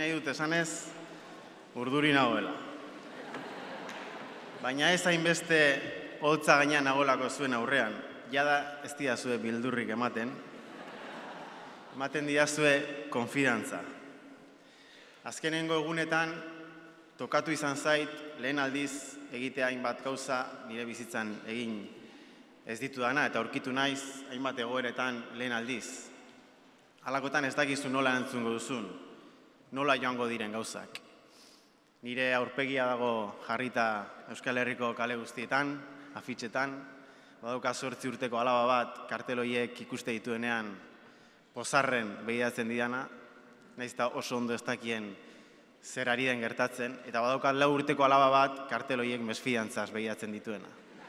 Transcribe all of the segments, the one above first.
nahi dut esanez, urduri nagoela. Baina ez hainbeste holtza gainean nagolako zuen aurrean, jada ez didazue bildurrik ematen didazue konfidantza. Azkenengo egunetan tokatu izan zait lehen aldiz egitea hainbat gauza nire bizitzan egin ez ditudana eta aurkitu naiz hainbat egoeretan lehen aldiz. Halakotan ez dakizu nola entzungo duzun, nola joango diren gauzak. Nire aurpegia dago jarrita Euskal Herriko kale guztietan, afitxetan, badauka 8 urteko alaba bat karteloiek ikuste dituenean pozarren begiratzen didana, nahiz eta oso ondo ez dakien zer ari den gertatzen, eta badauka 4 urteko alaba bat karteloiek mesfidantzaz begiratzen dituena.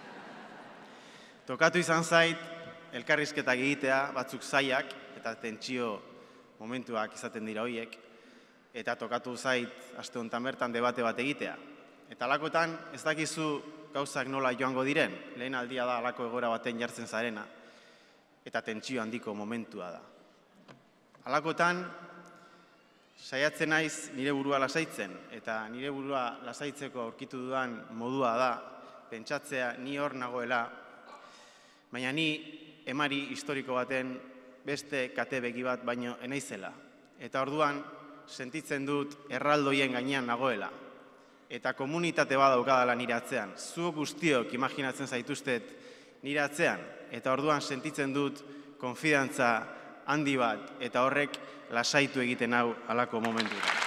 Tokatu izan zait, elkarrizketak egitea, batzuk zailak, eta tentsio momentuak izaten dira horiek, eta tokatu zait, aste honetan bertan debate bat egitea. Eta halakotan ez dakizu gauzak nola joango diren, lehen aldia da halako egoera baten jartzen zarena, eta tentsio handiko momentua da. Halakotan, saiatzen naiz nire burua lasaitzen, eta nire burua lasaitzeko aurkitu dudan modua da, pentsatzea ni hor nagoela, baina ni emari historiko baten beste kate begi bat baino enaizela. Eta orduan, sentitzen dut erraldoien gainean nagoela. Eta komunitate bat daukadala nire atzean. Zuok guztiok imaginatzen zaituztet nire atzean. Eta orduan sentitzen dut konfidantza handi bat eta horrek lasaitu egiten hau halako momentuetan.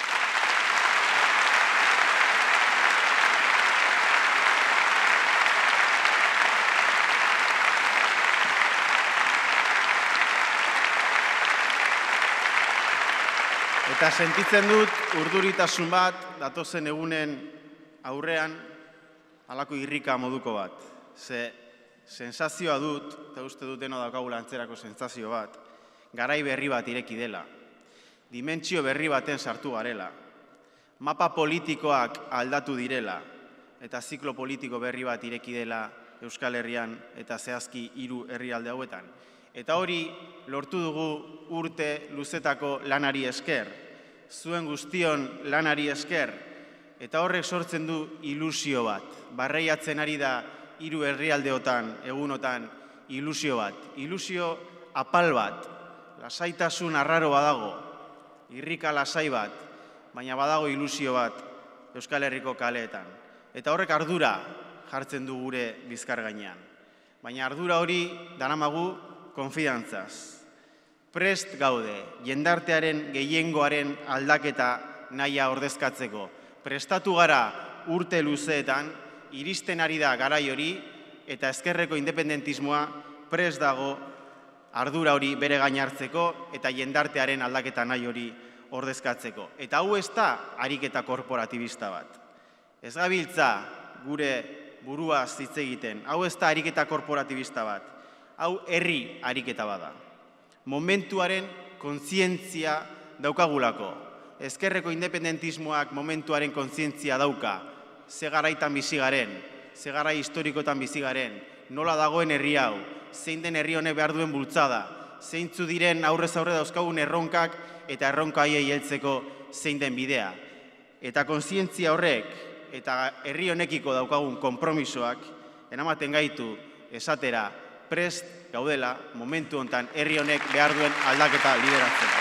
Eta sentitzen dut urduritasun bat datozen egunen aurrean halako irrika moduko bat. Ze sensazioa dut, eta uste dut deno daukagula antzerako sensazio bat, garai berri bat ireki dela, dimentsio berri baten sartu garela, mapa politikoak aldatu direla, eta ziklo politiko berri bat ireki dela Euskal Herrian eta zehazki 3 herrialde hauetan. Eta hori lortu dugu urte luzetako lanari esker, zuen guztion lanari esker, eta horrek sortzen du ilusio bat. Barreiatzen ari da 3 herrialdeotan, egunotan, ilusio bat. Ilusio apal bat, lasaitasun arraro badago, irrika lasai bat, baina badago ilusio bat Euskal Herriko kaleetan. Eta horrek ardura jartzen du gure bizkar gainean. Baina ardura hori daramagu konfidantzaz. Prest gaude, jendartearen gehiengoaren aldaketa nahia ordezkatzeko. Prestatu gara urte luzeetan, iristen ari da garai hori, eta ezkerreko independentismoa prest dago ardura hori bere gain hartzeko eta jendartearen aldaketa nahi hori ordezkatzeko. Eta hau ez da ariketa korporatibista bat. Ez gabiltza gure buruaz hitz egiten, hau ez da ariketa korporatibista bat. Hau herri ariketa bada. Momentuaren kontzientzia daukagulako. Ezkerreko independentismoak momentuaren kontzientzia dauka. Ze garaitan bizi garen, ze garai historikotan bizi garen, nola dagoen herri hau, zein den herri honek behar duen bultzada, zeintzu diren aurrez aurre dauzkagun erronkak eta erronka haiei heltzeko zein den bidea. Eta kontzientzia horrek eta herri honekiko daukagun konpromisoak eramaten gaitu esatera prest gaudela momentu honetan herri honek behar duen aldaketa lideratzen.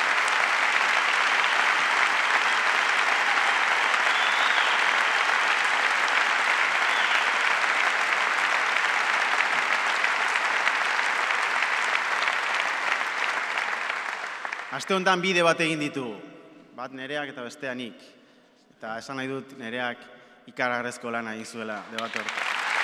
Aste honetan bide bat egin ditugu, bat Nereak eta bestea nik. Eta esan nahi dut Nereak ikaragarrezko lana egin zuela debate horretan.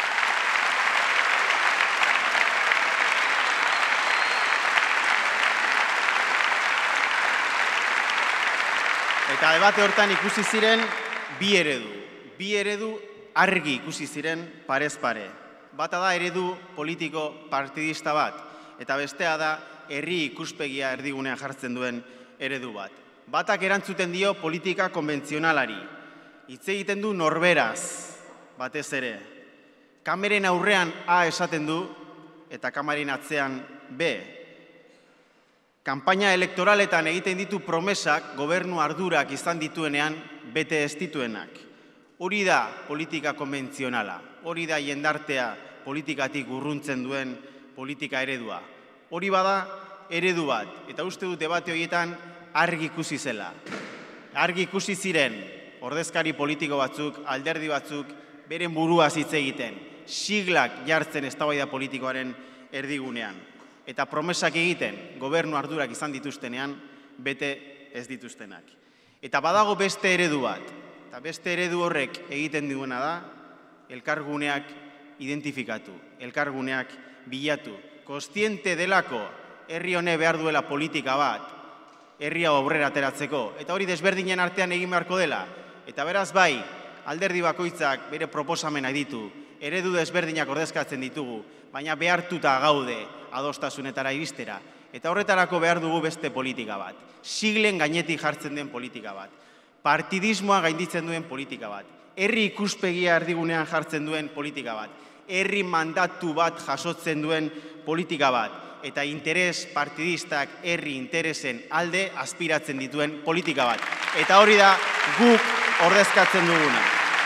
Eta debate hortan ikusi ziren bi eredu argi ikusi ziren parez pare. Bata da eredu politiko partidista bat, eta bestea da herri ikuspegia erdigunean jartzen duen eredu bat. Batak erantzuten dio politika konbentzionalari. Hitz egiten du norberaz, batez ere. Kameren aurrean A esaten du, eta kameren atzean B. Kanpaina elektoraletan egiten ditu promesak gobernu ardurak izan dituenean bete ez dituenak. Hori da politika konbentzionala, hori da jendartea politikatik urruntzen duen politika eredua. Hori bada eredu bat, eta uste dut debate horietan argi ikusi zela. Argi ikusi ziren ordezkari politiko batzuk, alderdi batzuk, beren buruaz hitz egiten, siglak jartzen eztabaida politikoaren erdigunean. Eta promesak egiten, gobernu ardurak izan dituztenean, bete ez dituztenak. Eta badago beste eredu bat, eta beste eredu horrek egiten duena da, elkarguneak identifikatu, elkarguneak bilatu. Kontziente delako herri honek behar duela politika bat, herria aurrera ateratzeko, eta hori desberdinen artean egin beharko dela. Eta beraz bai, alderdi bakoitzak bere proposamenak ditu, eredu desberdinak ordezkatzen ditugu, baina behartuta gaude adostasunetara iristera. Eta horretarako behar dugu beste politika bat. Siglen gainetik jartzen den politika bat. Partidismoa gainditzen duen politika bat. Herri ikuspegia erdigunean jartzen duen politika bat. Herri mandatu bat jasotzen duen politika bat. Eta interes partidistak herri interesen alde aspiratzen dituen politika bat. Eta hori da guk ordezkatzen duguna.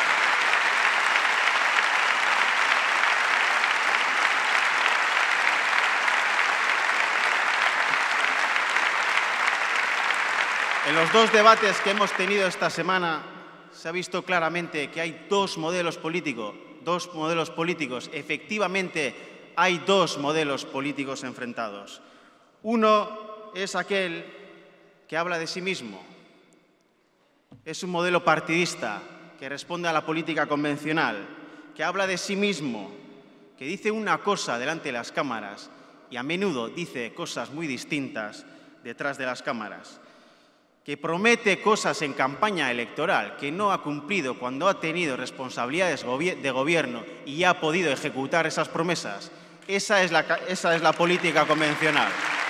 En los dos debates que hemos tenido esta semana se ha visto claramente que hay dos modelos políticos. Efectivamente, hay dos modelos políticos enfrentados. Uno es aquel que habla de sí mismo. Es un modelo partidista que responde a la política convencional, que habla de sí mismo, que dice una cosa delante de las cámaras y a menudo dice cosas muy distintas detrás de las cámaras, que promete cosas en campaña electoral que no ha cumplido cuando ha tenido responsabilidades de gobierno y ha podido ejecutar esas promesas. Esa es la política convencional.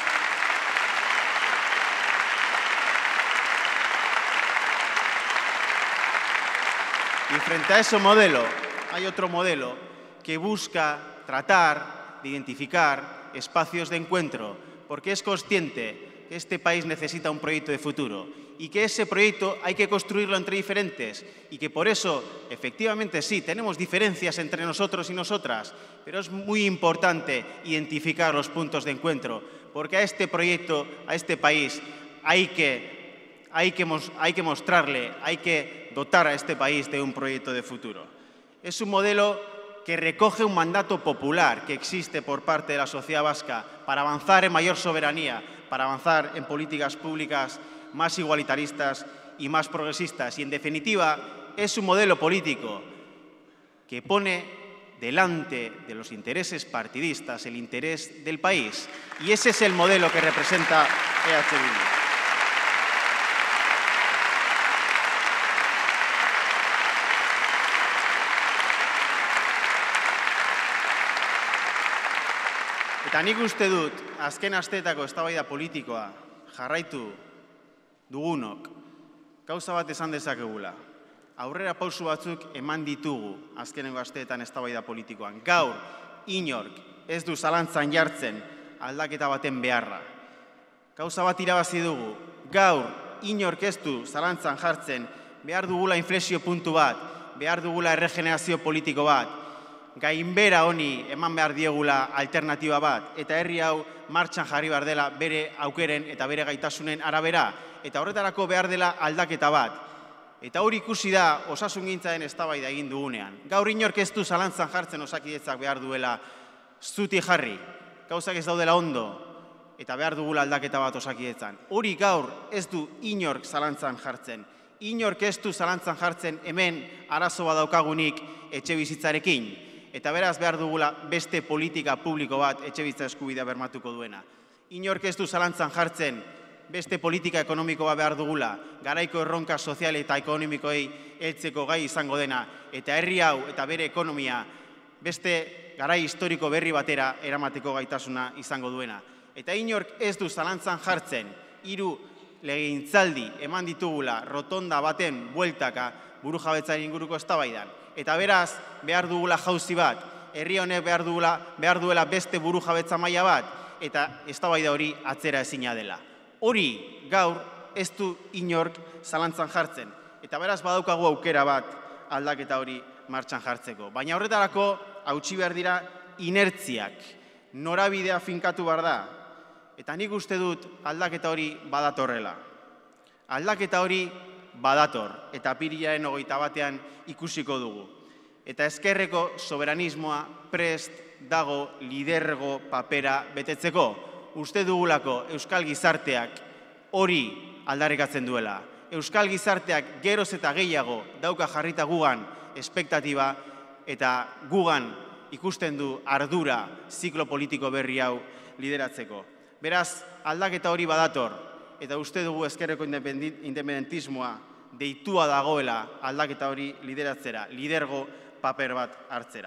Y frente a ese modelo, hay otro modelo que busca tratar de identificar espacios de encuentro, porque es consciente que este país necesita un proyecto de futuro y que ese proyecto hay que construirlo entre diferentes y que por eso, efectivamente, sí, tenemos diferencias entre nosotros y nosotras, pero es muy importante identificar los puntos de encuentro, porque a este proyecto, a este país, hay que mostrarle, hay que dotar a este país de un proyecto de futuro. Es un modelo que recoge un mandato popular que existe por parte de la sociedad vasca para avanzar en mayor soberanía, para avanzar en políticas públicas más igualitaristas y más progresistas. Y, en definitiva, es un modelo político que pone delante de los intereses partidistas el interés del país. Y ese es el modelo que representa EH Bildu. Eta nik uste dut, azken asteetako eztabaida politikoa jarraitu dugunok, gauza bat esan dezakegula. Aurrera pausu batzuk eman ditugu azkenengo asteetan eztabaida politikoan. Gaur, inork ez du zalantzan jartzen aldaketa baten beharra. Gauza bat irabazi dugu. Gaur, inork ez du zalantzan jartzen behar dugula inflexio puntu bat, behar dugula erregenerazio politiko bat, gainbera honi eman behar diegula alternatiba bat, eta herri hau martxan jarri behar dela bere aukeren eta bere gaitasunen arabera, eta horretarako behar dela aldaketa bat. Eta hori ikusi da osasungintzaren eztabaida egin dugunean. Gaur inork ez du zalantzan jartzen Osakidetzak behar duela zuti jarri, gauzak ez daudela ondo, eta behar dugula aldaketa bat Osakidetzan. Hori gaur ez du inork zalantzan jartzen. Inork ez du zalantzan jartzen hemen arazo bat daukagunik etxebizitzarekin. Eta beraz behar dugula beste politika publiko bat etxebizitza eskubidea bermatuko duena. Inork ez du zalantzan jartzen beste politika ekonomiko bat behar dugula, garaiko erronka sozial eta ekonomikoei heltzeko gai izango dena, eta herri hau eta bere ekonomia beste garai historiko berri batera eramateko gaitasuna izango duena. Eta inork ez du zalantzan jartzen, 3 legegintzaldi eman ditugula rotonda baten bueltaka burujabetzaren inguruko eztabaidan. Eta beraz, behar dugula jauzi bat, herri honek behar duela beste burujabetza maila bat, eta eztabaida hori atzera ezina dela. Hori gaur ez du inork zalantzan jartzen, eta beraz badaukagu aukera bat aldaketa hori martxan jartzeko. Baina horretarako hautsi behar dira inertziak, norabidea finkatu behar da, eta nik uste dut aldaketa hori badatorrela. Aldaketa hori badator, eta apirilaren 21 ikusiko dugu. Eta ezkerreko soberanismoa prest dago lidergo papera betetzeko. Uste dugulako Euskal Gizarteak hori aldarrikatzen duela. Euskal Gizarteak geroz eta gehiago dauka jarrita gugan espektatiba eta gugan ikusten du ardura ziklo politiko berri hau lideratzeko. Beraz, aldaketa hori badator, eta uste dugu ezkerreko independentismoa deitua dagoela aldaketa hori lideratzera, lidergo paper bat hartzera.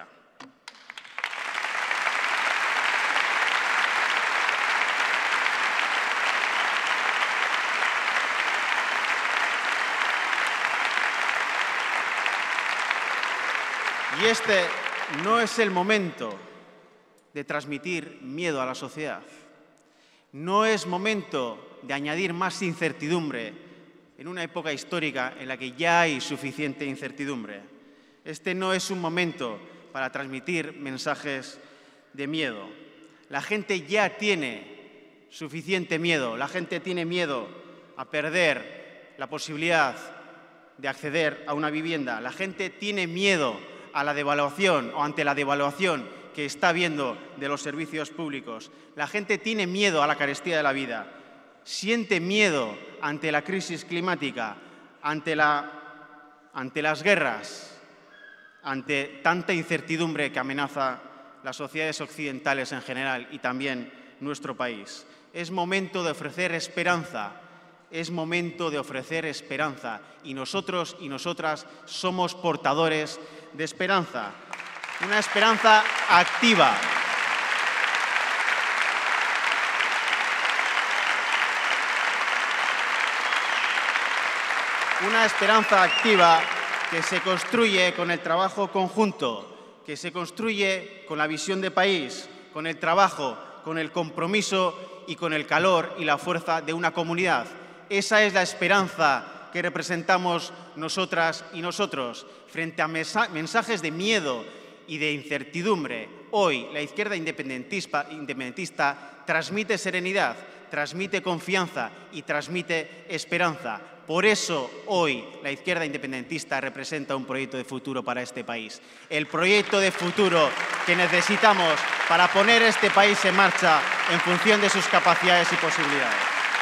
Y este no es el momento de transmitir miedo a la sociedad. No es momento de añadir más incertidumbre en una época histórica en la que ya hay suficiente incertidumbre. Este no es un momento para transmitir mensajes de miedo. La gente ya tiene suficiente miedo. La gente tiene miedo a perder la posibilidad de acceder a una vivienda. La gente tiene miedo a la devaluación o ante la devaluación que está habiendo de los servicios públicos. La gente tiene miedo a la carestía de la vida. Siente miedo ante la crisis climática, ante las guerras, ante tanta incertidumbre que amenaza las sociedades occidentales en general y también nuestro país. Es momento de ofrecer esperanza. Es momento de ofrecer esperanza y nosotros y nosotras somos portadores de esperanza. Una esperanza activa. Una esperanza activa que se construye con el trabajo conjunto, que se construye con la visión de país, con el trabajo, con el compromiso y con el calor y la fuerza de una comunidad. Esa es la esperanza que representamos nosotras y nosotros. Frente a mensajes de miedo y de incertidumbre, hoy la izquierda independentista transmite serenidad, transmite confianza y transmite esperanza. Por eso hoy la izquierda independentista representa un proyecto de futuro para este país. El proyecto de futuro que necesitamos para poner este país en marcha en función de sus capacidades y posibilidades.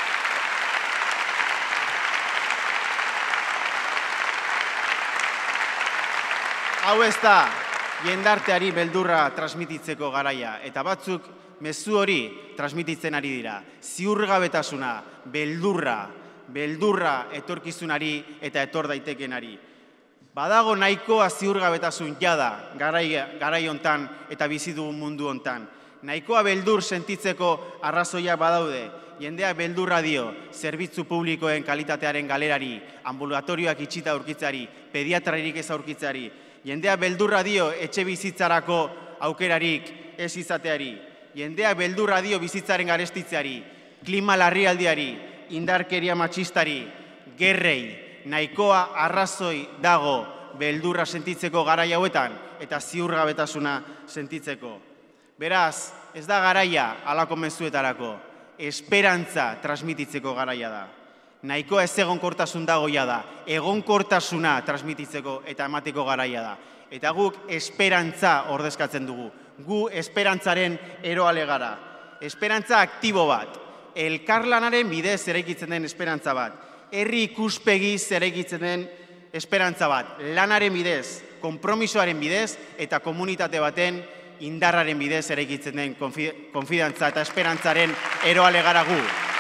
Hau ez da, jendarteari beldurra transmititzeko garaia, eta batzuk mezu hori transmititzen ari dira. Ziurgabetasuna, beldurra etorkizunari eta etor daitekenari. Badago nahikoa ziurgabetasun jada garai hontan eta bizi dugun mundu hontan. Nahikoa beldur sentitzeko arrazoia badaude. Jendeak beldurra dio, zerbitzu publikoen kalitatearen galerari, ambulatorioak itxita aurkitzeari, pediatrarik ez aurkitzeari. Jendeak beldurra dio etxe bizitzarako aukerarik ez izateari. Jendeak beldurra dio bizitzaren garestitzeari, klima larrialdiari, indarkeria matxistari, gerrei, nahikoa arrazoi dago beldurra sentitzeko garai hauetan eta ziurgabetasuna sentitzeko. Beraz, ez da garaia halako mezuetarako, esperantza transmititzeko garaia da. Nahikoa ez egonkortasun dagoia da, egonkortasuna transmititzeko eta emateko garaia da. Eta guk esperantza ordezkatzen dugu. Gu esperantzaren eroale gara. Esperantza aktibo bat, elkarlanaren bidez eraikitzen den esperantza bat, herri ikuspegiz eraikitzen den esperantza bat, lanaren bidez, konpromisoaren bidez eta komunitate baten indarraren bidez eraikitzen den konfidantza eta esperantzaren eroale gara gu.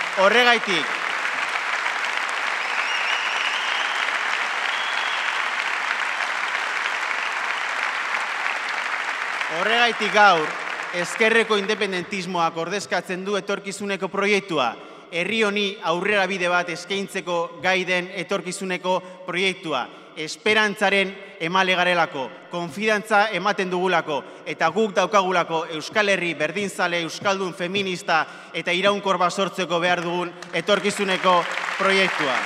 Horregaitik gaur, ezkerreko independentismoak ordezkatzen du etorkizuneko proiektua, herri honi aurrera bide bat eskaintzeko gai den etorkizuneko proiektua. esperantzaren emale garelako, konfidantza ematen dugulako, eta guk daukagulako Euskal Herri berdinzale, euskaldun feminista eta iraunkor bat sortzeko behar dugun etorkizuneko proiektua.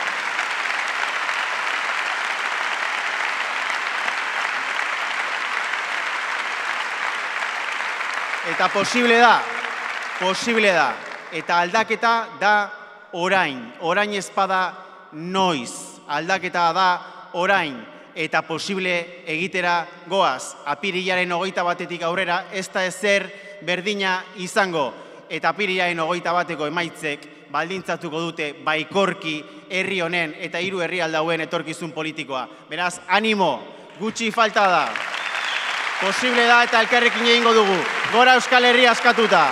Eta posible da, eta aldaketa da orain ezpada noiz, aldaketa da orain, eta posible egitera goaz. Apirilaren 21 aurrera ez da ezer berdina izango, eta apirilaren 21ko emaitzek baldintzatuko dute baikorki herri honen eta 3 herrialdeauen etorkizun politikoa. Beraz, animo, gutxi falta da. Posible da eta elkarrekin egingo dugu. Gora Euskal Herria askatuta!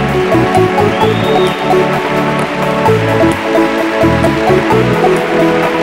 Thank you.